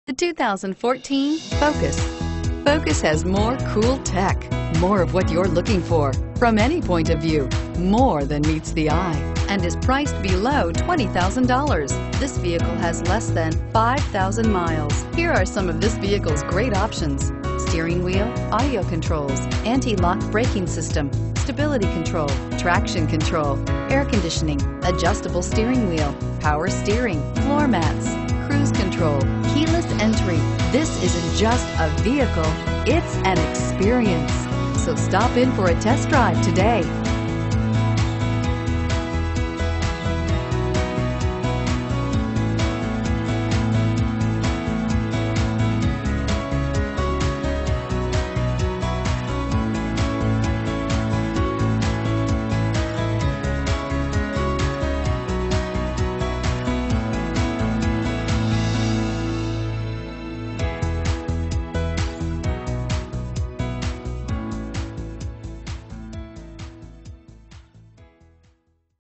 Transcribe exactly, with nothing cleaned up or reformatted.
The two thousand fourteen Focus. Focus has more cool tech, more of what you're looking for. From any point of view, more than meets the eye, and is priced below twenty thousand dollars. This vehicle has less than five thousand miles. Here are some of this vehicle's great options: steering wheel audio controls, anti-lock braking system, stability control, traction control, air conditioning, adjustable steering wheel, power steering, floor mats, cruise control, keyless entry. This isn't just a vehicle, it's an experience. So stop in for a test drive today.